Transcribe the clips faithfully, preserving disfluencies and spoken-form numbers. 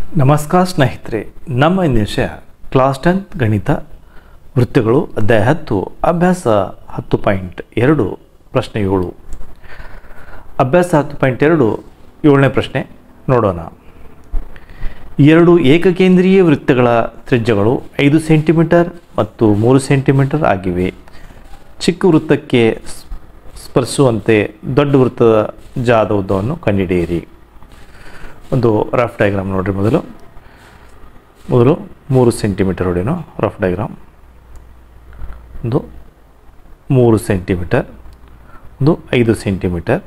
ನಮಸ್ಕಾರ ಸ್ನೇಹಿತರೆ, ನಮ್ಮ ಇಂದಿನ ವಿಷಯ ಕ್ಲಾಸ್ ಟೆಂತ್ ಗಣಿತ ವೃತ್ತಗಳು ಅಧ್ಯಾಯ ಹತ್ತು ಅಭ್ಯಾಸ ಹತ್ತು ಪಾಯಿಂಟ್ ಎರಡು ಪ್ರಶ್ನೆ ಏಳು. ಅಭ್ಯಾಸ ಹತ್ತು ಪಾಯಿಂಟ್ ಎರಡು ಏಳನೇ ಪ್ರಶ್ನೆ ನೋಡೋಣ. ಎರಡು ಏಕಕೇಂದ್ರೀಯ ವೃತ್ತಗಳ ತ್ರಿಜ್ಯಗಳು ಐದು ಸೆಂಟಿಮೀಟರ್ ಮತ್ತು ಮೂರು ಸೆಂಟಿಮೀಟರ್ ಆಗಿವೆ. ಚಿಕ್ಕ ವೃತ್ತಕ್ಕೆ ಸ್ಪರ್ಶಿಸುವಂತೆ ದೊಡ್ಡ ವೃತ್ತದ ಜಾದ ಉದ್ದವನ್ನು ಕಂಡುಹಿಡಿಯಿರಿ. ಒಂದು ರಫ್ ಡಯಾಗ್ರಾಮ್ ನೋಡಿರಿ. ಮೊದಲು ಮೊದಲು ಮೂರು ಸೆಂಟಿಮೀಟರ್ ಹೊಡಿನೋ ರಫ್ ಡಯಾಗ್ರಾಮ್. ಒಂದು ಮೂರು ಸೆಂಟಿಮೀಟರ್, ಒಂದು ಐದು ಸೆಂಟಿಮೀಟರ್.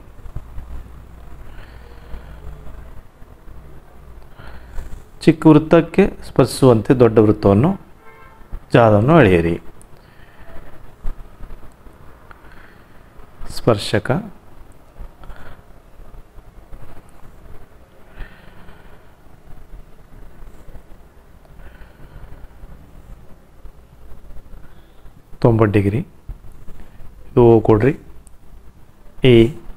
ಚಿಕ್ಕ ವೃತ್ತಕ್ಕೆ ಸ್ಪರ್ಶಿಸುವಂತೆ ದೊಡ್ಡ ವೃತ್ತವನ್ನು ಜಾದವನ್ನು ಅಳೆಯಿರಿ. ಸ್ಪರ್ಶಕ ತೊಂಬತ್ತು ಡಿಗ್ರಿ. ಇದು ಓ ಕೊಡ್ರಿ. ಎ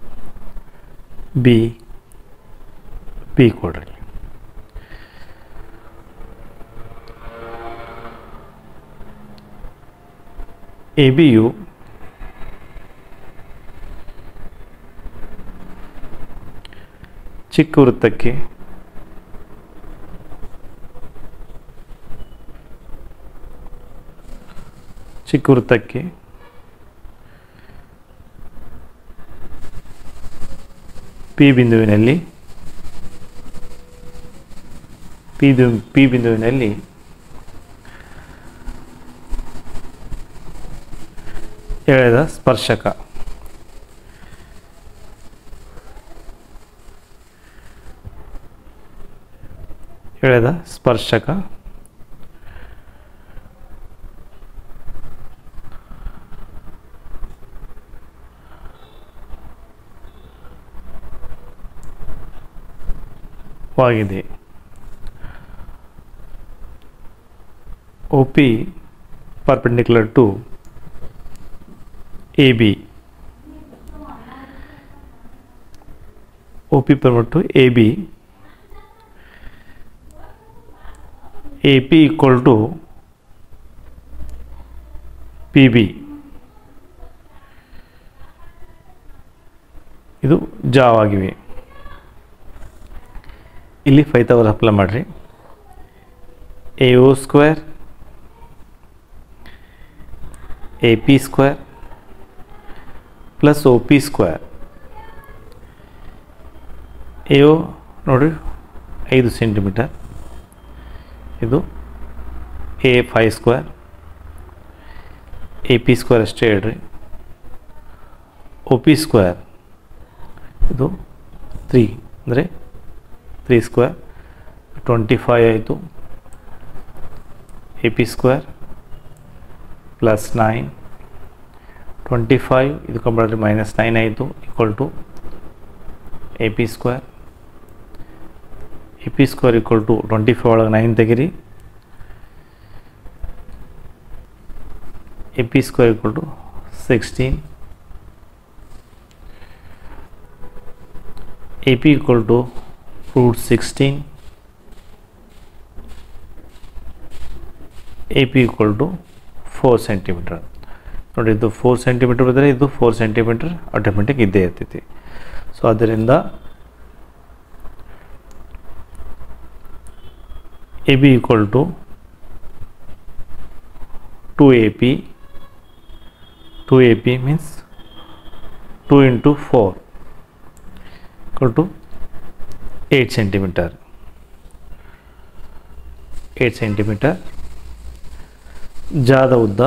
ಬಿ ಬಿ ಕೊಡ್ರಿ. ಎ ಬಿಯು ಚಿಕ್ಕ ವೃತ್ತಕ್ಕೆ ಚಿಕ್ಕ ವೃತ್ತಕ್ಕೆ ಪಿ ಬಿಂದುವಿನಲ್ಲಿ ಪಿ ಪಿ ಬಿಂದುವಿನಲ್ಲಿ ಎಳೆದ ಸ್ಪರ್ಶಕ ಎಳೆದ ಸ್ಪರ್ಶಕ ವಾಗಿದೆ. O P perpendicular to A B. O P perpendicular to A B. A P equal to P B. ಇದು ಜಾವಾಗಿವೆ. ಇಲ್ಲಿ ಫೈವ್ ತವರ್ ಅಪ್ಲೈ ಮಾಡಿರಿ. A O square A P square plus O P square. A O ನೋಡಿರಿ ಐದು centimetre. ಇದು A five square. A P square ಅಷ್ಟೇ ಹೇಳ್ರಿ. ಒ ಪಿ ಸ್ಕ್ವೇರ್ ಇದು ತ್ರೀ ಅಂದರೆ ತ್ರೀ ಸ್ಕ್ವೇರ್ ಟ್ವೆಂಟಿ ಫೈವ್ ಆಯಿತು. A P square plus nine twenty five ಇದು ಕಂಬಳ್ರಿ ಮೈನಸ್ ನೈನ್ ಆಯಿತು equal to A P square. A P square equal to twenty five ಒಳಗೆ nine ತೆಗಿರಿ. A P square equal to sixteen. A P equal to root sixteen. A P equal to four centimetre. ನೋಡಿ ಇದು four centimetre ಬಂದರೆ ಇದು four centimetre automatic ಇದ್ದೇ ಇರ್ತೈತಿ. So ಅದರಿಂದ A B equal to two A P. Two A P means two into four equal to eight centimetre. Eight centimetre. ಜಾದ ಉದ್ದ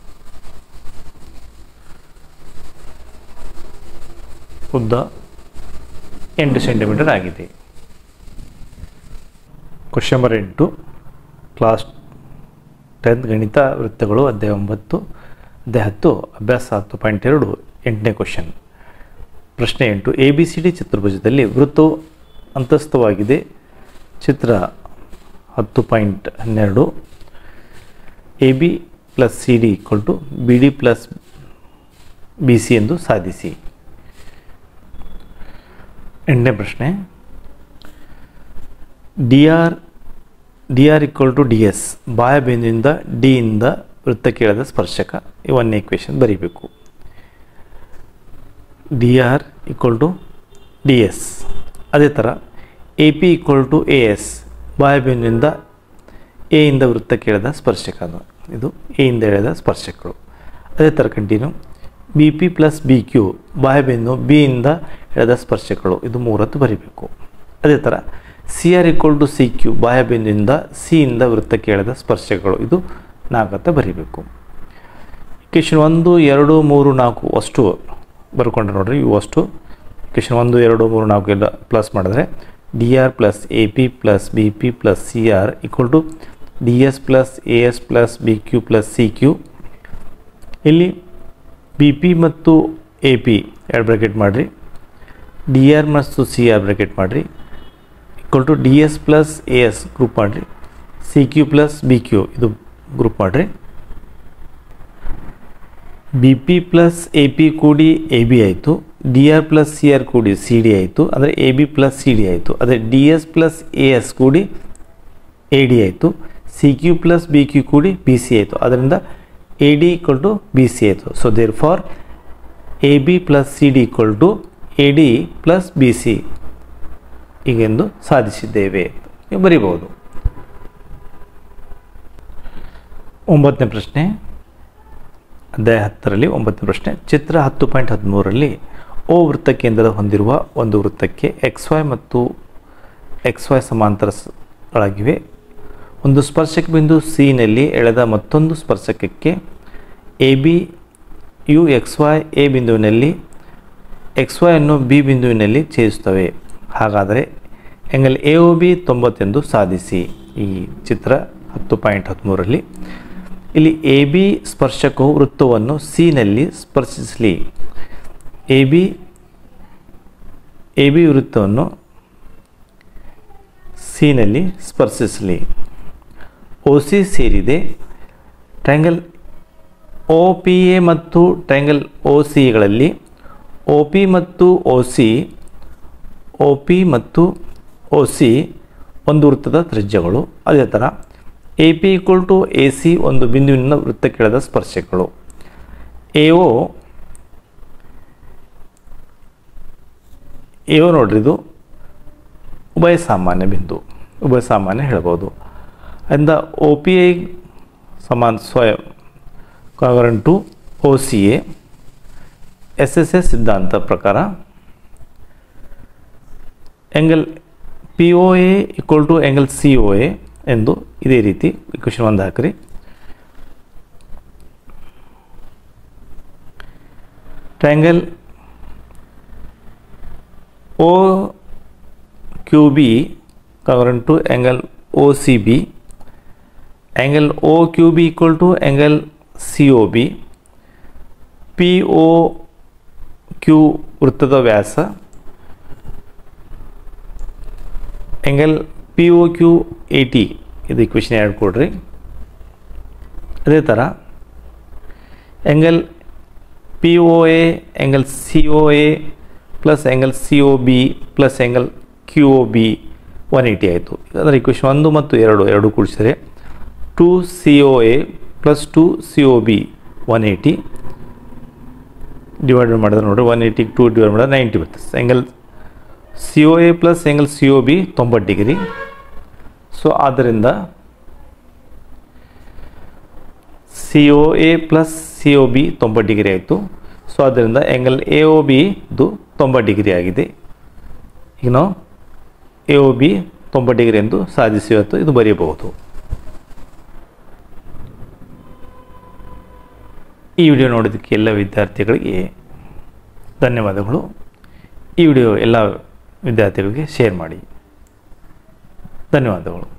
ಉದ್ದ ಎಂಟು ಸೆಂಟಿಮೀಟರ್ ಆಗಿದೆ. ಕ್ವಶನ್ ನಂಬರ್ ಎಂಟು ಕ್ಲಾಸ್ ಟೆಂತ್ ಗಣಿತ ವೃತ್ತಗಳು ಅಧ್ಯಾಯ ಒಂಬತ್ತು ಅಧ್ಯಾಯ ಹತ್ತು ಅಭ್ಯಾಸ ಹತ್ತು ಪಾಯಿಂಟ್ ಎರಡು ಎಂಟನೇ ಕ್ವಶನ್. ಪ್ರಶ್ನೆ ಎಂಟು. ಎ ಬಿ ಸಿ ಡಿ ಚತುರ್ಭುಜದಲ್ಲಿ ವೃತ್ತವು ಅಂತಸ್ಥವಾಗಿದೆ. ಚಿತ್ರ ಹತ್ತು ಪಾಯಿಂಟ್ ಹನ್ನೆರಡು. A B plus C D equal to B D plus B C ಎಂದು ಸಾಧಿಸಿ. ಎಂಟನೇ ಪ್ರಶ್ನೆ. D R D R equal to D S, ಬಾಹ್ಯ ಬಿಂದುವಿಂದ ಡಿ ಇಂದ ವೃತ್ತಕ್ಕೆ ಎಳೆದ ಸ್ಪರ್ಶಕ. ಈ ಒಂದನೇ ಇಕ್ವೇಷನ್ ಬರೀಬೇಕು. D R equal to D S. ಅದೇ ಥರ A P equal to A S, ಬಾಹ್ಯ ಬಿಂದುವಿಂದ ಎ ಇಂದ ವೃತ್ತಕ್ಕೆ ಎಳೆದ ಸ್ಪರ್ಶಕ. ಅದು ಇದು ಎ ಇಂದ ಎಳೆದ ಸ್ಪರ್ಶಕಗಳು. ಅದೇ ಥರ continue B P plus B Q, ಬಾಹ್ಯ ಬಿಂದು ಬಿ ಇಂದ ಎಳೆದ ಸ್ಪರ್ಶಕಗಳು. ಇದು ಮೂರತ್ತು ಬರೀಬೇಕು. ಅದೇ ಥರ C R equal to C Q, ಬಾಹ್ಯ ಬಿಂದುವಿಂದ ಸಿ ಇಂದ ವೃತ್ತಕ್ಕೆ ಎಳೆದ ಸ್ಪರ್ಶಕಗಳು. ಇದು ನಾಲ್ಕತ್ತ ಬರೀಬೇಕು. ಇಕ್ವೇಷನ್ ಒಂದು ಎರಡು ಮೂರು ನಾಲ್ಕು ಅಷ್ಟು ಬರ್ಕೊಂಡ್ರೆ ನೋಡಿರಿ, ಇವು ಅಷ್ಟು ಇಕ್ವೇಷನ್ ಒಂದು ಎರಡು ಮೂರು ನಾಲ್ಕು ಎಲ್ಲ ಪ್ಲಸ್ ಮಾಡಿದ್ರೆ D R plus A P plus B P plus C R equal to D S plus A S plus B Q plus C Q. ಇಲ್ಲಿ ಬಿ ಪಿ ಮತ್ತು ಎ ಪಿ ಎರಡು ಬ್ರ್ಯಾಕೆಟ್ ಮಾಡಿರಿ, ಡಿ ಆರ್ ಮತ್ತು C R bracket ಮಾಡಿರಿ, equal to D S plus A S group ಮಾಡಿರಿ, C Q plus B Q ಇದು group ಮಾಡಿರಿ. B P plus A P ಕೂಡಿ ಎ ಬಿ ಆಯಿತು, D R plus C R ಕೂಡಿ C D ಆಯಿತು, ಅಂದರೆ A B plus C D ಆಯಿತು. ಅದೇ D S plus A S ಕೂಡಿ ಎ ಡಿ ಆಯಿತು, C Q plus B Q ಕೂಡಿ ಬಿ ಸಿ ಆಯಿತು. ಅದರಿಂದ A D equal to B C ಆಯಿತು. So therefore A B plus C D equal to A D plus B C ಹೀಗೆಂದು ಸಾಧಿಸಿದ್ದೇವೆ ನೀವು ಬರೀಬಹುದು. ಒಂಬತ್ತನೇ ಪ್ರಶ್ನೆ, ಅಧ್ಯಾಯ ಹತ್ತರಲ್ಲಿ ಒಂಬತ್ತನೇ ಪ್ರಶ್ನೆ. ಚಿತ್ರ ಹತ್ತು ಪಾಯಿಂಟ್ ಹದಿಮೂರರಲ್ಲಿ ಓ ವೃತ್ತ ಕೇಂದ್ರ ಹೊಂದಿರುವ ಒಂದು ವೃತ್ತಕ್ಕೆ ಎಕ್ಸ್ ವೈ ಮತ್ತು ಎಕ್ಸ್ ವೈ ಸಮಾಂತರಗಳಾಗಿವೆ. ಒಂದು ಸ್ಪರ್ಶಕ ಬಿಂದು ಸಿ ನಲ್ಲಿ ಎಳೆದ ಮತ್ತೊಂದು ಸ್ಪರ್ಶಕಕ್ಕೆ ಎ ಬಿ ಯು ಎಕ್ಸ್ ವೈ ಎ ಬಿಂದುವಿನಲ್ಲಿ ಎಕ್ಸ್ ವೈ ಅನ್ನು ಬಿ ಬಿಂದುವಿನಲ್ಲಿ ಛೇದಿಸುತ್ತವೆ. ಹಾಗಾದರೆ ಆ್ಯಂಗಲ್ ಎ ಒ ಬಿ ತೊಂಬತ್ತೆಂದು ಸಾಧಿಸಿ. ಈ ಚಿತ್ರ ಹತ್ತು ಪಾಯಿಂಟ್ ಹದಿಮೂರರಲ್ಲಿ ಇಲ್ಲಿ ಎ ಬಿ ಸ್ಪರ್ಶಕವು ವೃತ್ತವನ್ನು ಸಿ ನಲ್ಲಿ ಸ್ಪರ್ಶಿಸಲಿ. ಎ ಬಿ ಎ ಬಿ ವೃತ್ತವನ್ನು ಸಿ ನಲ್ಲಿ ಸ್ಪರ್ಶಿಸಲಿ. ಒ ಸಿ ಸೇರಿದೆ. ಟ್ರಯಾಂಗಲ್ ಒ ಪಿ ಎ ಮತ್ತು ಟ್ರಯಾಂಗಲ್ ಒ ಸಿಗಳಲ್ಲಿ ಒ ಪಿ ಮತ್ತು ಒ ಸಿ ಒ ಪಿ ಮತ್ತು ಒ ಸಿ ಒಂದು ವೃತ್ತದ ತ್ರಿಜ್ಯಗಳು. ಅದೇ ಥರ A P equal to A C ಒಂದು ಬಿಂದುವಿನ ವೃತ್ತಕ್ಕೆಳೆದ ಸ್ಪರ್ಶಕಗಳು. ಎ ಒ ಎ ಒ ನೋಡ್ರಿ, ಇದು ಉಭಯ ಸಾಮಾನ್ಯ ಬಿಂದು, ಉಭಯ ಸಾಮಾನ್ಯ ಹೇಳ್ಬೋದು. ಅದರಿಂದ ಒ ಪಿ ಐ ಸಮಾನ ಸ್ವಯಂ congruent to O C A. S S S ಸಿದ್ಧಾಂತ ಪ್ರಕಾರ angle P O A equal to angle C O A ಎಂದು ಇದೇ ರೀತಿ ಇಕ್ವೇಷನ್ ಒಂದು ಹಾಕ್ರಿ. Triangle O Q B congruent to angle O C B. Angle O Q B equal to angle C O B. P O Q ವೃತ್ತದ ವ್ಯಾಸ, angle P O Q ಎ ಟಿ ಇದು ಇಕ್ವೇಷನ್ ಎರಡು ಕೊಡ್ರಿ. ಅದೇ ಥರ angle P O A angle C O A plus angle C O B plus angle Q O B one eighty ಆಯಿತು. ಅಂದರೆ ಇಕ್ವೇಷನ್ ಒಂದು ಮತ್ತು ಎರಡು ಎರಡು ಕೂಡಿಸಿದರೆ two C O A plus two C O B one eighty divided ಮಾಡಿದ್ರೆ ನೋಡಿರಿ, one ಏಯ್ಟಿಗೆ ಟು ಡಿವೈಡ್ ಮಾಡಿದ್ರೆ ನೈಂಟಿ ಬರ್ತದೆ. Angle C O A plus angle C O B ತೊಂಬತ್ತು ಡಿಗ್ರಿ. ಸೊ ಆದ್ದರಿಂದ C O A plus C O B ತೊಂಬತ್ತು degree ಆಯಿತು. So ಆದ್ದರಿಂದ ಆ್ಯಂಗಲ್ ಎ ಒ ಬಿ ಇದು ತೊಂಬತ್ತು ಡಿಗ್ರಿ ಆಗಿದೆ. ಈಗ ನಾವು ಎ ಒ ಬಿ ತೊಂಬತ್ತು ಡಿಗ್ರಿ ಎಂದು ಸಾಧಿಸಿ ಇವತ್ತು ಇದು ಬರೆಯಬಹುದು. ಈ ವಿಡಿಯೋ ನೋಡೋದಕ್ಕೆ ಎಲ್ಲ ವಿದ್ಯಾರ್ಥಿಗಳಿಗೆ ಧನ್ಯವಾದಗಳು. ಈ ವಿಡಿಯೋ ಎಲ್ಲ ವಿದ್ಯಾರ್ಥಿಗಳಿಗೆ ಶೇರ್ ಮಾಡಿ. ಧನ್ಯವಾದಗಳು.